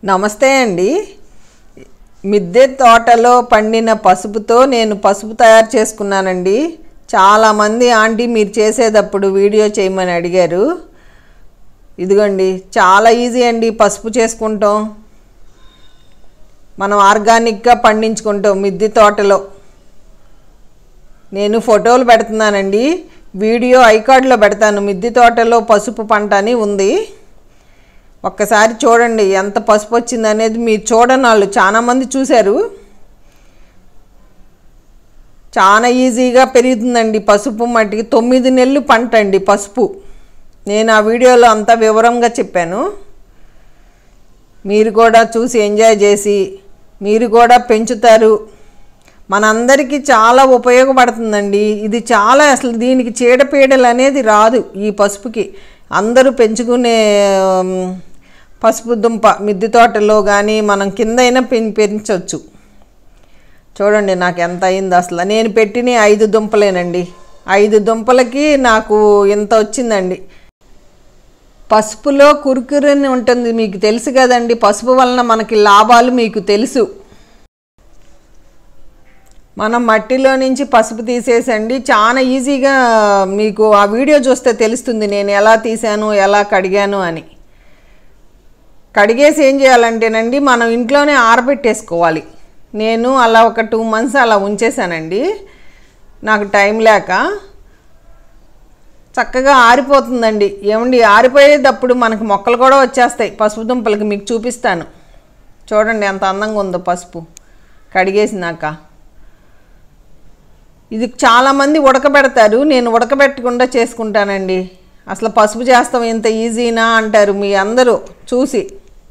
నమస్తే అండి. మిద్దె తోటలో పండిన పసుపుతో నేను పసుపు తయారు చేసుకున్నానండి. చాలామంది ఆంటీ మీరు చేసేటప్పుడు వీడియో చేయమని అడిగారు. ఇదిగోండి, చాలా ఈజీ అండి పసుపు చేసుకుంటాం. మనం ఆర్గానిక్గా పండించుకుంటాం మిద్దె తోటలో. నేను ఫోటోలు పెడుతున్నానండి, వీడియో ఐకార్డ్లో పెడతాను. మిద్దె తోటలో పసుపు పంట అని ఉంది, ఒక్కసారి చూడండి ఎంత పసుపు వచ్చింది అనేది. మీరు చూడని వాళ్ళు చాలామంది చూశారు. చాలా ఈజీగా పెరుగుతుందండి పసుపు. మట్టికి 9 నెలలు పంట అండి పసుపు. నేను ఆ వీడియోలో అంతా వివరంగా చెప్పాను. మీరు కూడా చూసి ఎంజాయ్ చేసి మీరు కూడా పెంచుతారు. మనందరికీ చాలా ఉపయోగపడుతుందండి ఇది. చాలా అసలు దీనికి చీడపీడలు అనేది రాదు ఈ పసుపుకి. అందరూ పెంచుకునే పసుపు దుంప మిద్దె తోటలో కానీ మనం కింద అయినా పెంచవచ్చు. చూడండి నాకు ఎంత అయింది. అసలు నేను పెట్టిన 5 దుంపలేనండి. 5 దుంపలకి నాకు ఇంత వచ్చిందండి. పసుపులో కురుకురని ఉంటుంది, మీకు తెలుసు కదండి. పసుపు వలన మనకి లాభాలు మీకు తెలుసు. మనం మట్టిలో నుంచి పసుపు తీసేసండి చాలా ఈజీగా. మీకు ఆ వీడియో చూస్తే తెలుస్తుంది నేను ఎలా తీసాను, ఎలా కడిగాను అని. కడిగేసి ఏం చేయాలంటేనండి, మనం ఇంట్లోనే ఆరబెట్టేసుకోవాలి. నేను అలా ఒక 2 months అలా ఉంచేసానండి, నాకు టైం లేక. చక్కగా ఆరిపోతుందండి. ఏమండి, ఆరిపోయేటప్పుడు మనకు మొక్కలు కూడా వచ్చేస్తాయి పసుపు దుంపలకి. మీకు చూపిస్తాను చూడండి ఎంత అందంగా ఉందో పసుపు కడిగేసినాక. ఇది చాలామంది ఉడకబెడతారు, నేను ఉడకబెట్టకుండా చేసుకుంటానండి. అసలు పసుపు చేస్తాం ఇంత ఈజీనా అంటారు మీ అందరూ చూసి.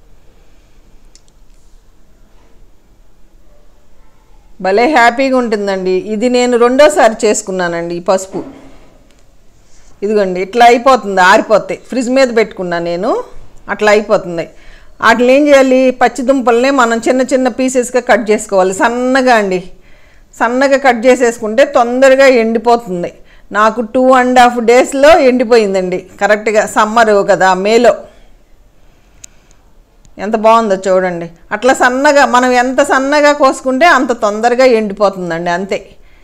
భలే హ్యాపీగా ఉంటుందండి ఇది. నేను 2వ సారి చేసుకున్నానండి ఈ పసుపు. ఇదిగోండి ఇట్లా అయిపోతుంది, ఆరిపోతాయి. ఫ్రిడ్జ్ మీద పెట్టుకున్నాను నేను, అట్లా అయిపోతుంది. వాటిని ఏం చేయాలి, పచ్చి దుంపల్ని మనం చిన్న చిన్న పీసెస్గా కట్ చేసుకోవాలి. సన్నగా అండి, సన్నగా కట్ చేసేసుకుంటే తొందరగా ఎండిపోతుంది. నాకు 2.5 daysలో ఎండిపోయిందండి కరెక్ట్గా. సమ్మర్ కదా, మేలో. ఎంత బాగుందో చూడండి. అట్లా సన్నగా మనం ఎంత సన్నగా కోసుకుంటే అంత తొందరగా ఎండిపోతుందండి, అంతే.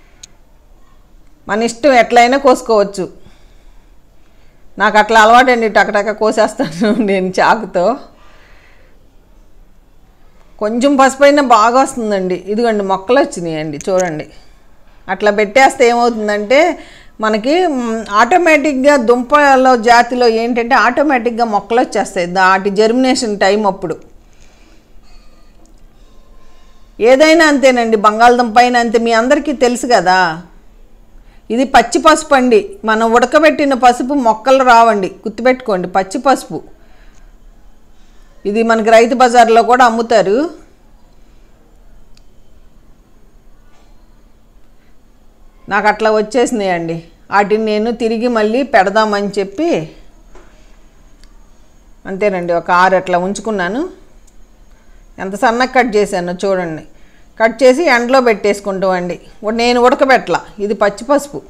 మన ఇష్టం, ఎట్లయినా కోసుకోవచ్చు. నాకు అట్లా అలవాటండి, టకటక కోసేస్తాను నేను చాకుతో. కొంచెం పసుపు అయినా బాగా వస్తుందండి. ఇదిగోండి మొక్కలు వచ్చినాయండి చూడండి. అట్లా పెట్టేస్తే ఏమవుతుందంటే మనకి ఆటోమేటిక్గా దుంపలో జాతిలో ఏంటంటే ఆటోమేటిక్గా మొక్కలు వచ్చేస్తాయి. వాటి జర్మినేషన్ టైం అప్పుడు. ఏదైనా అంతేనండి, బంగాళదుంప అయినా అంతే. మీ అందరికీ తెలుసు కదా. ఇది పచ్చి పసుపు అండి. మనం ఉడకబెట్టిన పసుపు మొక్కలు రావండి, గుర్తుపెట్టుకోండి. పచ్చి పసుపు ఇది మనకి రైతు బజార్లో కూడా అమ్ముతారు. నాకు అట్లా వచ్చేసినాయండి. వాటిని నేను తిరిగి మళ్ళీ పెడదామని చెప్పి అంతేనండి ఒక 6 అట్లా ఉంచుకున్నాను. ఎంత సన్నగా కట్ చేశానో చూడండి. కట్ చేసి ఎండలో పెట్టేసుకుంటామండి. నేను ఉడకబెట్టలా, ఇది పచ్చి పసుపు.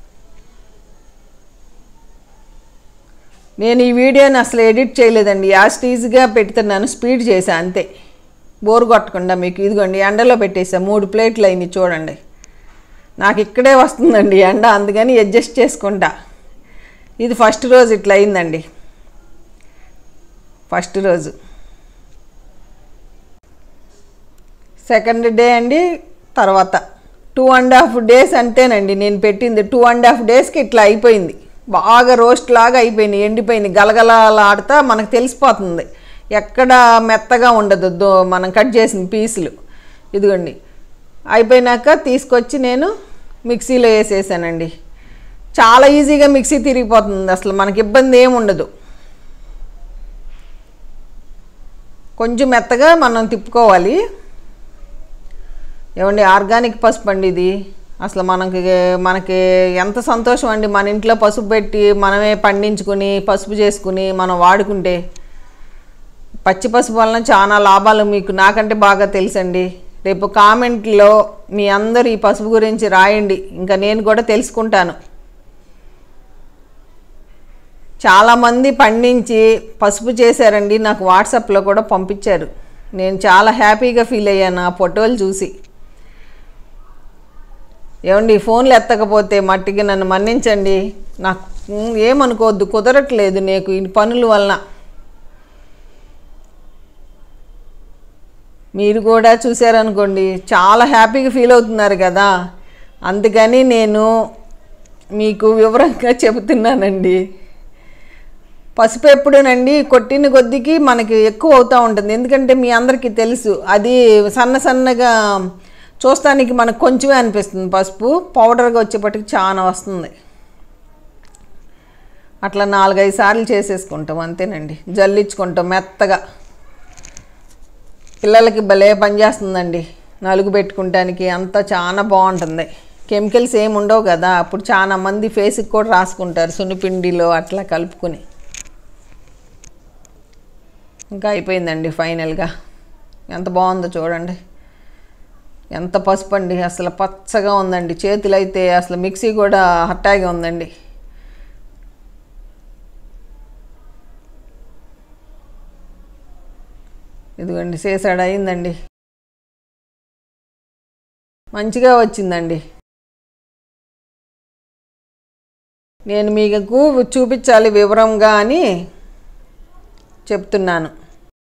నేను ఈ వీడియోని అసలు ఎడిట్ చేయలేదండి, యాస్టీజ్గా పెడుతున్నాను, స్పీడ్ చేసా అంతే, బోరు కొట్టకుండా మీకు. ఇదిగోండి ఎండలో పెట్టేసా. 3 ప్లేట్లు అయింది చూడండి. నాకు ఇక్కడే వస్తుందండి ఎండ, అందుకని అడ్జస్ట్ చేసుకుంటా. ఇది ఫస్ట్ రోజు ఇట్లా అయిందండి. ఫస్ట్ రోజు. సెకండ్ డే అండి తర్వాత 2.5 days అంతేనండి నేను పెట్టింది. 2.5 daysకి ఇట్లా అయిపోయింది. బాగా రోస్ట్ లాగా అయిపోయింది, ఎండిపోయింది. గలగలాడుతా మనకు తెలిసిపోతుంది, ఎక్కడ మెత్తగా ఉండదు మనం కట్ చేసిన పీసులు. ఇదిగోండి అయిపోయినాక తీసుకొచ్చి నేను మిక్సీలో వేసేసానండి. చాలా ఈజీగా మిక్సీ తిరిగిపోతుంది, అసలు మనకి ఇబ్బంది ఏమి ఉండదు. కొంచెం మెత్తగా మనం తిప్పుకోవాలి. ఏమండి, ఆర్గానిక్ పసుపు అండి ఇది. అసలు మనకి ఎంత సంతోషం అండి, మన ఇంట్లో పసుపు పెట్టి మనమే పండించుకుని పసుపు చేసుకుని మనం వాడుకుంటే. పచ్చి పసుపు వలన చాలా లాభాలు మీకు నాకంటే బాగా తెలుసండి. రేపు కామెంట్లో మీ అందరూ ఈ పసుపు గురించి రాయండి, ఇంకా నేను కూడా తెలుసుకుంటాను. చాలామంది పండించి పసుపు చేశారండి, నాకు వాట్సాప్లో కూడా పంపించారు. నేను చాలా హ్యాపీగా ఫీల్ అయ్యాను ఆ ఫోటోలు చూసి. ఏమండి, ఫోన్లు ఎత్తకపోతే మట్టికి నన్ను మన్నించండి. నాకు ఏమనుకోవద్దు, కుదరట్లేదు నీకు ఈ పనుల వలన. మీరు కూడా చూశారనుకోండి చాలా హ్యాపీగా ఫీల్ అవుతున్నారు కదా, అందుకని నేను మీకు వివరంగా చెబుతున్నానండి. పసుపు ఎప్పుడునండి కొట్టిన కొద్దికి మనకి ఎక్కువ అవుతూ ఉంటుంది. ఎందుకంటే మీ అందరికీ తెలుసు అది సన్నగా చూస్తానికి మనకు కొంచెమే అనిపిస్తుంది. పసుపు పౌడర్గా వచ్చేపటికి చాలా వస్తుంది. అట్లా 4-5 సార్లు చేసేసుకుంటాం అంతేనండి. జల్లించుకుంటాం మెత్తగా. పిల్లలకి భలే పనిచేస్తుందండి నలుగు పెట్టుకుంటానికి. అంతా చాలా బాగుంటుంది. కెమికల్స్ ఏమి ఉండవు కదా. అప్పుడు చాలా మంది ఫేస్కి కూడా రాసుకుంటారు సున్నిపిండిలో అట్లా కలుపుకొని. ఇంకా అయిపోయిందండి ఫైనల్గా. ఎంత బాగుందో చూడండి. ఎంత పసుపు అండి, అసలు పచ్చగా ఉందండి. చేతులు అయితే అసలు మిక్సీ కూడా హట్టాగా ఉందండి. ఇదిగోండి చేసాడు అయిందండి. మంచిగా వచ్చిందండి. నేను మీకు చూపించాలి వివరంగా అని చెప్తున్నాను.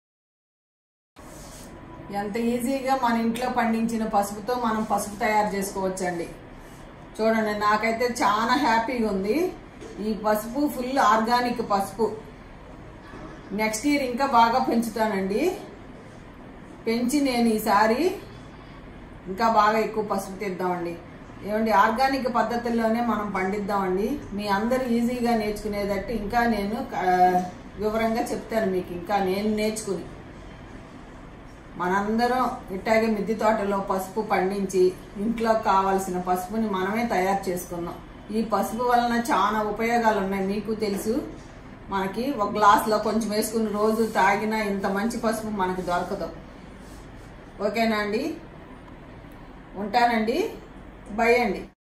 ఎంత ఈజీగా మన ఇంట్లో పండించిన పసుపుతో మనం పసుపు తయారు చేసుకోవచ్చండి. చూడండి, నాకైతే చాలా హ్యాపీగా ఉంది. ఈ పసుపు ఫుల్ ఆర్గానిక్ పసుపు. నెక్స్ట్ ఇయర్ ఇంకా బాగా పెంచుతానండి. పెంచి నేను ఈసారి ఇంకా బాగా ఎక్కువ పసుపు తీద్దామండి. ఏమండి, ఆర్గానిక్ పద్ధతుల్లోనే మనం పండిద్దామండి. మీ అందరూ ఈజీగా నేర్చుకునేటట్టు ఇంకా నేను వివరంగా చెప్తాను మీకు. ఇంకా నేను నేర్చుకుని మనందరం ఇట్టాగే మిద్దె తోటలో పసుపు పండించి ఇంట్లో కావాల్సిన పసుపుని మనమే తయారు చేసుకుందాం. ఈ పసుపు వలన చాలా ఉపయోగాలు ఉన్నాయి, మీకు తెలుసు. మనకి ఒక గ్లాసులో కొంచెం వేసుకుని రోజు తాగినా ఇంత మంచి పసుపు మనకి దొరకదు. ఓకేనా అండి? ఉంటానండి. బై అండి.